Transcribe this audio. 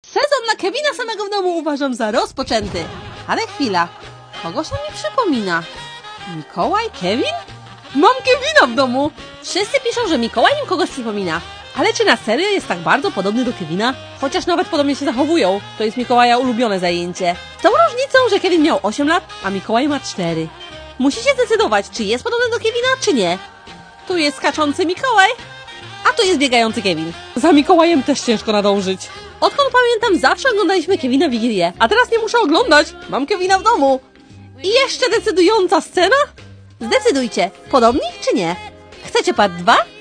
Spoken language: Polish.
Sezon na Kevina samego w domu uważam za rozpoczęty. Ale chwila, kogoś on mi przypomina. Mikołaj? Kevin? Mam Kevina w domu! Wszyscy piszą, że Mikołaj im kogoś przypomina. Ale czy na serio jest tak bardzo podobny do Kevina? Chociaż nawet podobnie się zachowują. To jest Mikołaja ulubione zajęcie. Z tą różnicą, że Kevin miał 8 lat, a Mikołaj ma 4. Musicie zdecydować, czy jest podobny do Kevina, czy nie. Tu jest skaczący Mikołaj, a tu jest biegający Kevin. Za Mikołajem też ciężko nadążyć. Odkąd pamiętam, zawsze oglądaliśmy Kevina w Wigilię, a teraz nie muszę oglądać. Mam Kevina w domu. I jeszcze decydująca scena? Zdecydujcie, podobni czy nie? Chcecie part 2?